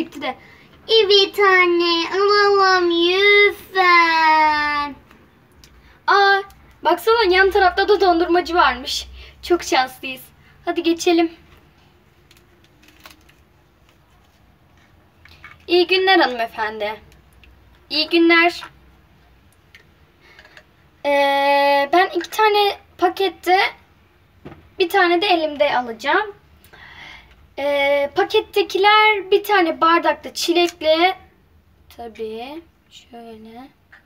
paketi de. Evet anne, alalım lütfen. Aa, baksana yan tarafta da dondurmacı varmış. Çok şanslıyız. Hadi geçelim. İyi günler hanımefendi. İyi günler. Ben 2 tane pakette, bir tane de elimde alacağım. Pakettekiler bir tane bardakta çilekli. Tabii. Şöyle.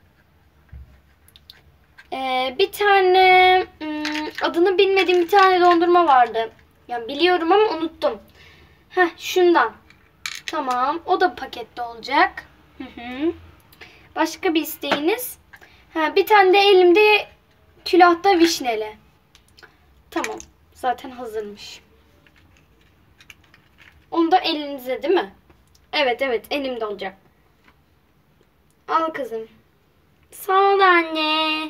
Bir tane adını bilmediğim bir tane dondurma vardı. Yani biliyorum ama unuttum. Şundan. Tamam. O da pakette olacak. Başka bir isteğiniz? Bir tane de elimde külahta vişneli. Tamam. Zaten hazırmış. Onu da elinize değil mi? Evet elimde olacak. Al kızım. Sağ ol anne.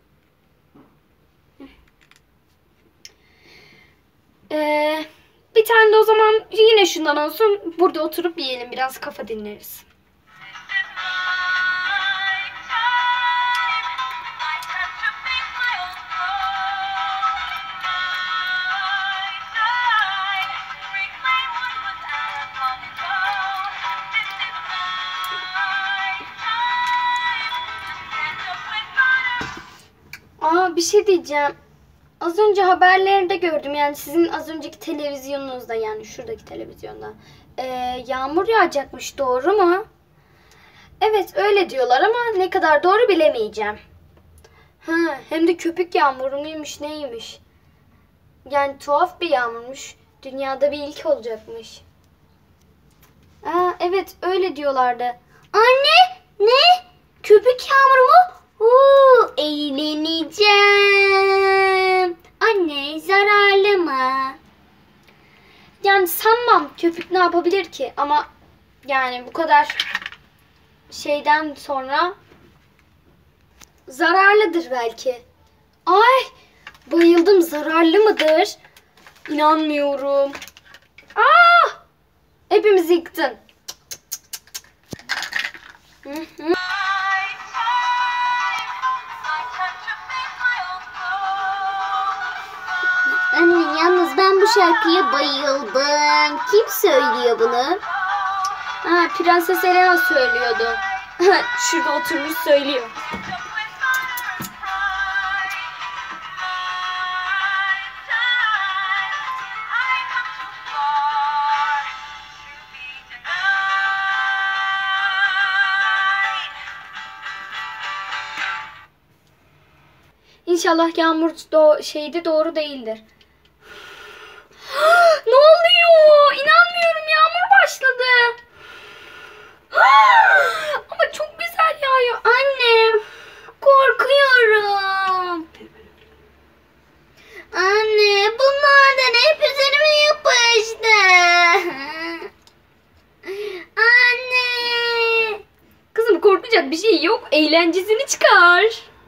Bir tane de o zaman yine şundan olsun. Burada oturup yiyelim, biraz kafa dinleriz. Bir şey diyeceğim. Az önce haberlerde gördüm, yani sizin az önceki televizyonunuzda, yani şuradaki televizyonda. Yağmur yağacakmış, doğru mu? Evet öyle diyorlar ama ne kadar doğru bilemeyeceğim. Hem de köpük yağmuru muymuş neymiş? Yani tuhaf bir yağmurmuş. Dünyada bir ilk olacakmış. Evet öyle diyorlardı. Anne ne? Köpük yağmuru mu? Eğleneceğim. Anne zararlı mı? Yani sanmam, köpük ne yapabilir ki? Ama yani bu kadar şeyden sonra zararlıdır belki. Ay bayıldım, zararlı mıdır? İnanmıyorum. Hepimizi yıktın. Anne yalnız ben bu şarkıya bayıldım. Kim söylüyor bunu? Prenses Elena söylüyordu. Şurada oturmuş söylüyor. İnşallah yağmur şeyde doğru değildir. Ne oluyor? İnanmıyorum, yağmur başladı. Ama çok güzel yağıyor. Anne, korkuyorum. Anne, bunlardan hep üzerime yapıştı. Anne. Kızım korkacak bir şey yok. Eğlencesini çıkar.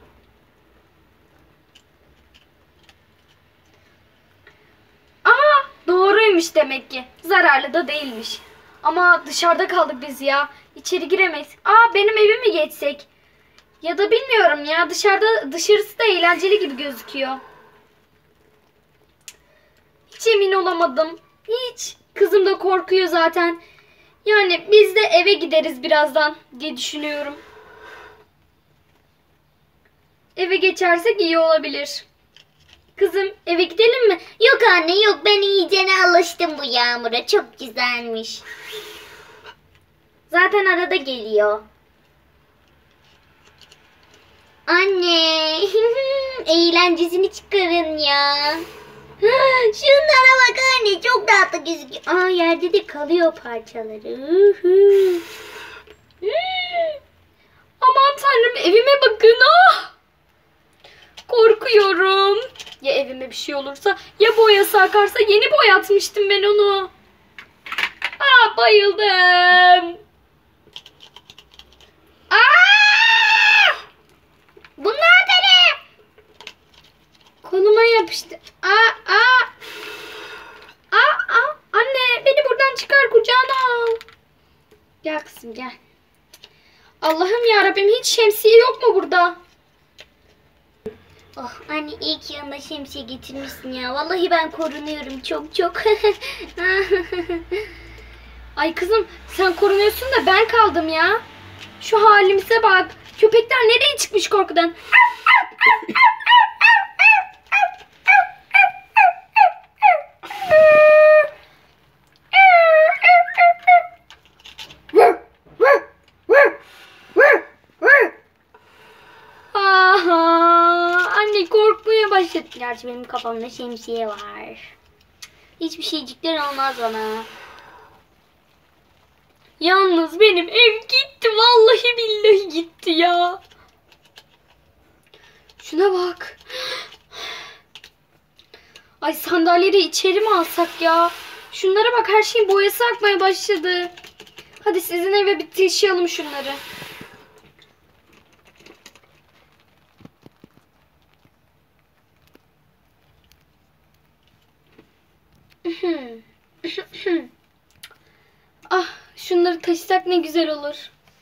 Doğruymuş demek ki. Zararlı da değilmiş. Ama dışarıda kaldık biz ya. İçeri giremeyiz. Benim evime mi geçsek? Ya da bilmiyorum ya. Dışarısı da eğlenceli gibi gözüküyor. Hiç emin olamadım. Hiç. Kızım da korkuyor zaten. Yani biz de eve gideriz birazdan diye düşünüyorum. Eve geçersek iyi olabilir. Kızım eve gidelim mi? Yok anne yok, ben iyicene alıştım bu yağmura. Çok güzelmiş. Zaten arada geliyor. Anne eğlencesini çıkarın ya. Şunlara bak anne, çok tatlı gözüküyor. Yerde de kalıyor parçaları. Aman tanrım, evime bakın. Korkuyorum. Ya evime bir şey olursa, ya boyası akarsa, yeni boyatmıştım ben onu. Bayıldım. Bunlar da ne? Koluma yapıştı. Anne beni buradan çıkar, kucağına al. Gel kızım gel. Allah'ım ya Rabbim, hiç şemsiye yok mu burada? Oh anne, iyi ki yanına şemsiye getirmişsin ya. Vallahi ben korunuyorum çok çok. Ay kızım, sen korunuyorsun da ben kaldım ya. Şu halimize bak. Köpekler nereye çıkmış korkudan? Aha, anne korkmaya başladı. Gerçi benim kafamda şemsiye var. Hiçbir şeycikler olmaz bana. Yalnız benim ev gitti. Vallahi billahi gitti ya. Şuna bak. Ay, sandalyeleri içeri mi alsak ya? Şunlara bak, her şeyin boyası akmaya başladı. Hadi sizin eve bir taşıyalım şunları. Ah, şunları taşısak ne güzel olur.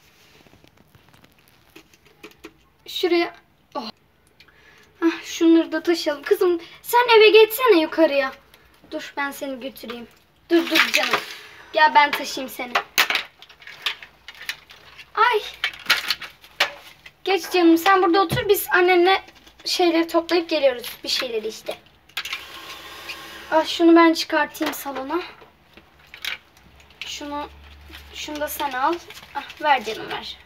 Şuraya. Oh. Ah, şunları da taşıyalım. Kızım sen eve geçsene yukarıya. Dur, ben seni götüreyim. Dur canım. Gel, ben taşıyayım seni. Ay. Geç canım, sen burada otur. Biz annenle şeyleri toplayıp geliyoruz. Bir şeyleri işte. Ah, şunu ben çıkartayım salona. Şunu da sen al. Ah, ver canım, ver.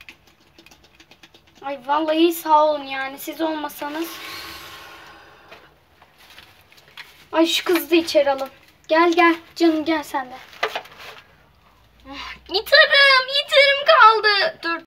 Ay vallahi sağ olun yani, siz olmasanız. Ay, şu kızı da içeri alın. Gel canım, gel sen de. Ah, gitarım kaldı. Dur.